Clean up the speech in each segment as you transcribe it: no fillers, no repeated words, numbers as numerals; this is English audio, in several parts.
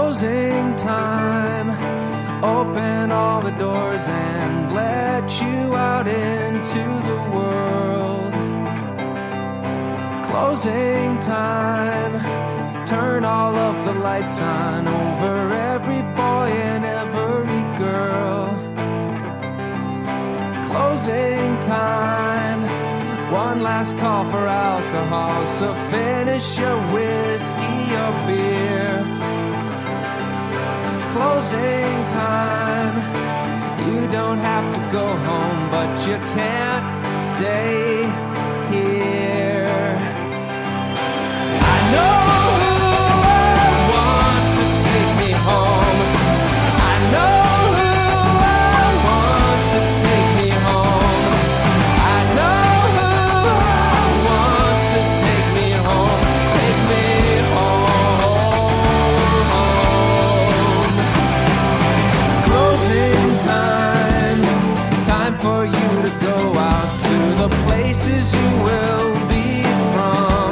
Closing time. Open all the doors and let you out into the world. Closing time. Turn all of the lights on over every boy and every girl. Closing time. One last call for alcohol, so finish your whiskey or beer. Closing time. You don't have to go home, but you can't stay here. I know who I want to take me home. I know who I want to take me home. I know who I want to take me home. Take me home. Closing time. Time for you to go out to the places you will be from.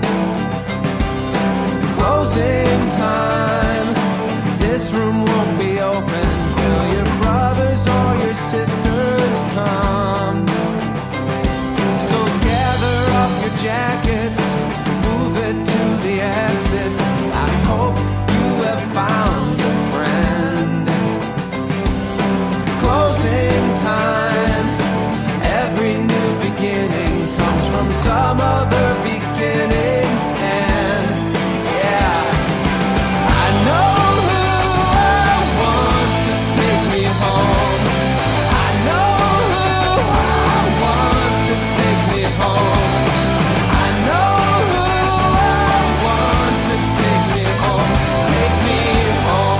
Closing time. This room won't be open till your brothers or your sisters come. So gather up your jackets, move it to the exits. I hope you have found a friend. Closing time. Every new beginning comes from some other beginning's end. Yeah, I know who I want to take me home. I know who I want to take me home. I know who I want to take me home. Take me home.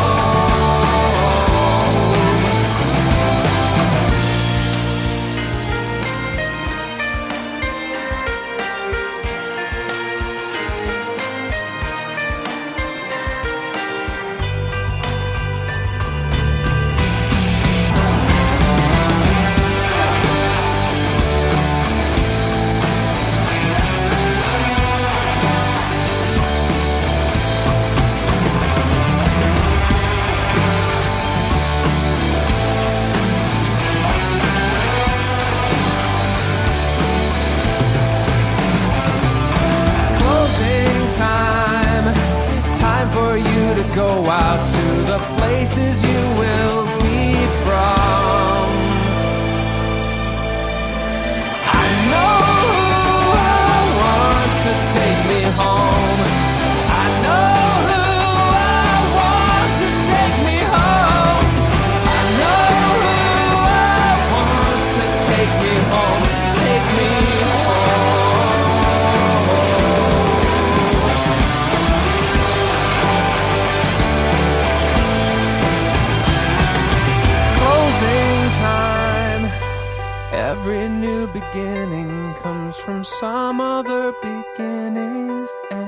Closing time. Time for you to go out to the places you will be from. I know who I want to take me home. I know who I want to take me home. I know who I want to take me home. Take me home. Closing time. Every new beginning comes from some other beginning's end.